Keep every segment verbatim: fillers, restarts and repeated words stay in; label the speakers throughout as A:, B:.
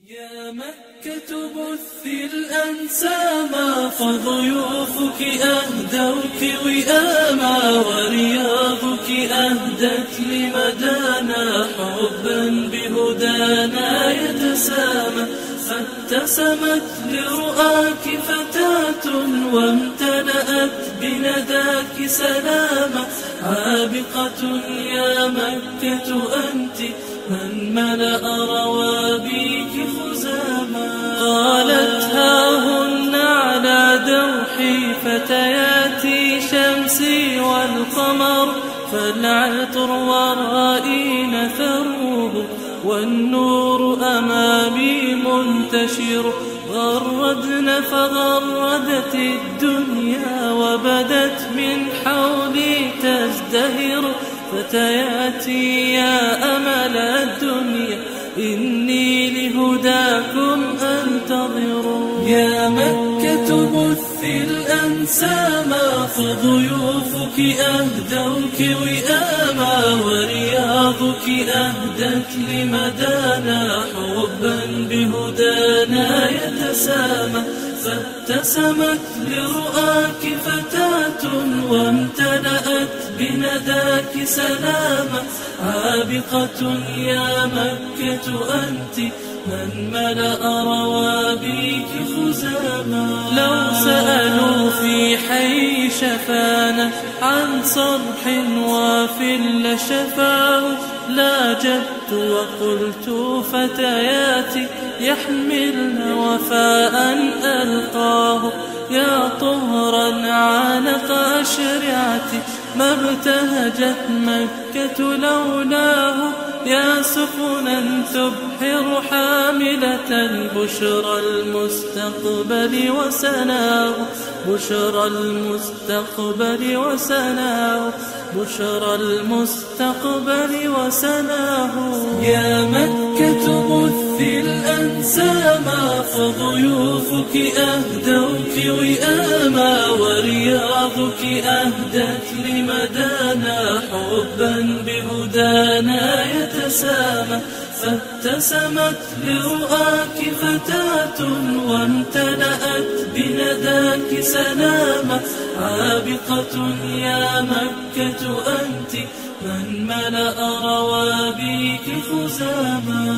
A: يا مكة بثي الأنساما فضيوفك أهدوك وئاما ورياضك أهدت لمدانا حبا بهدانا يتسامى فابتسمت لرؤاك فتاة وامتلأت بنداك سلاما عابقة يا مكة أنت من ملأ روابيك خزاما قالت هاهن على دوحي فتياتي شمسي والقمر فالعطر ورائي نثروه والنور أمامي منتشر غردن فغردت الدنيا وبدت من حولي تزدهر فتياتي يا أمل الدنيا إني لهداكم أنتظر يا مكة بثي الأنساما فضيوفك أهدوك وئاما ورياضك أهدت لمدانا حبا بهدانا يتسامى فابتسمت لرؤاك فتاة وامتلأت بنداك سلاما عابقة يا مكة أنت من ملأ روابيك خزاما لو سألوا في حي شفانة عن صرح وافل شفاه لاجبت وقلت فتياتي يحملن وفاء ألقاه يا طهرا عانق أشرعتي ما ابتهجت مكة لولاه يا سفنا تبحر حاملة بشرى المستقبل وسناه بشرى المستقبل وسناه بشرى المستقبل وسناه يا مكة بثي الأنساما فضيوفك أهدوك وئاما ورياضك أهدت لمدانا حبا بهدانا يتسامى فابتسمت لرؤاك فتاة وامتلأت بنداك سلاما عابقة يا مكة أنت من ملأ روابيك خزاما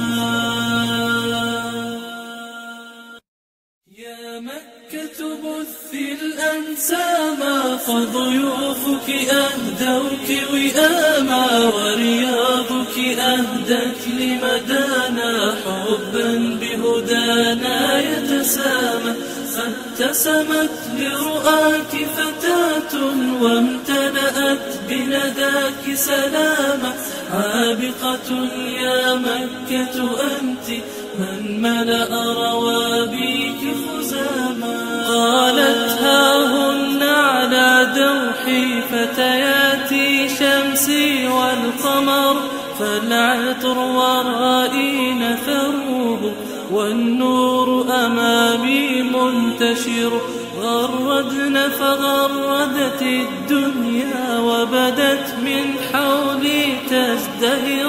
A: يا مكة بثي الأنساما فضيوفك أهدوك وئاما ورياضك أهدت لمدانا حبا بهدانا يتسامى فابتسمت لرؤاك فتاة وامتلأت بنداك سلاما عابقة يا مكة أنت من ملأ روابيك خزاما قالت هاهن على دوحي فتياتي شمسي والقمر فالعطر ورائي نثروه والنور أمامي منتشر غردن فغردت الدنيا وبدت من حولي تزدهر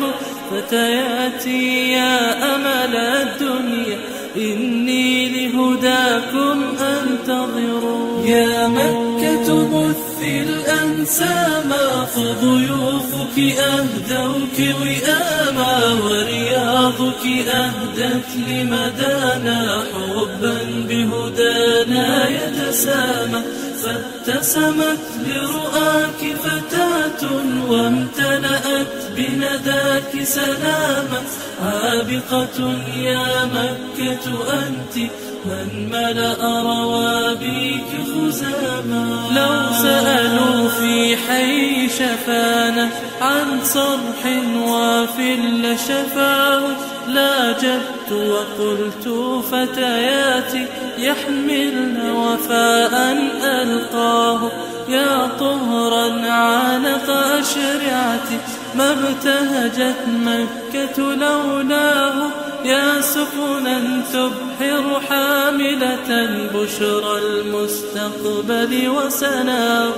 A: فتياتي يا أمل الدنيا إني لهداكم أنتظر يا مكة بثي الأنساما فضيوفك أهدوك وئاما ورياضك أهدت لمدانا حبا بهدانا يتسامى فابتسمت لرؤاك فتاة وامتلأت بنداك سلاما عابقة يا مكة أنت من ملأ روابيك خزاما لو سألوا في حي شفانة عن صرح وافل شفاه لاجبت وقلت فتياتي يحملن وفاء ألقاه يا طهرا عانق أشرعتي ما ابتهجت مكة لولاه يا سفنا تبحر حاملة بشرى المستقبل وسناه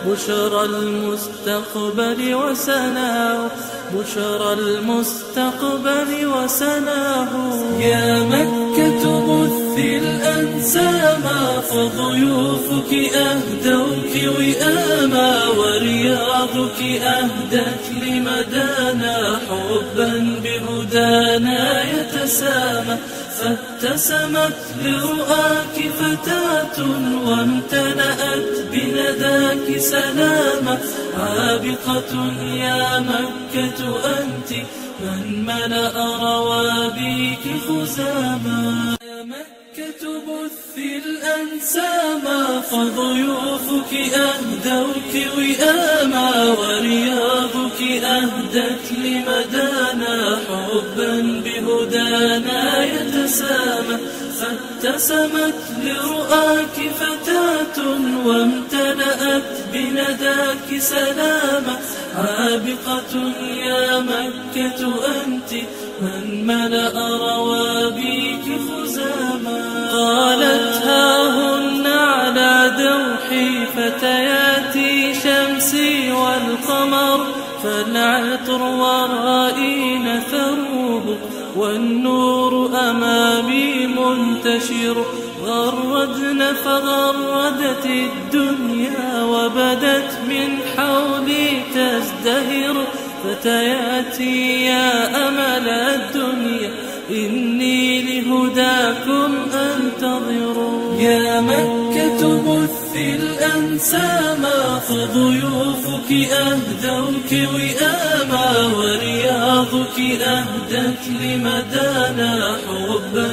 A: بشرى المستقبل وسناه، بشرى المستقبل وسناه. يا مكة بثي الأنساما، فضيوفك أهدوك وئاما، ورياضك أهدت لمدانا حبا بهدانا يتسامى. فابتسمت لرؤاك فتاة وامتلأت بنداك سلاما، عابقة يا مكة أنت من ملأ روابيك خزاما. يا مكة بثي الأنساما، فضيوفك أهدوك وئاما، ورياضك أهدت لمدانا حبا بهدانا يتسامى. فابتسمت لرؤاك فتاة وامتلأت بنداك سلاما، عابقة يا مكة أنت من ملأ روابيك خزاما. قالت هاهن على دوحي فتياتي شمسي والقمر، فالعطر ورائي نثروه والنور أمامي منتشر. غردن فغردت الدنيا وبدت من حولي تزدهر. فتياتي يا أمل الدنيا إني لهداكم أنتظر. يا مكة بثي الأنساما، فضيوفك أهدوك وئاما، ورياضك أهدت لمدانا حبا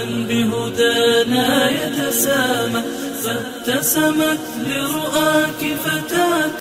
A: بهدانا يتسامى. فابتسمت لرؤاك فتاة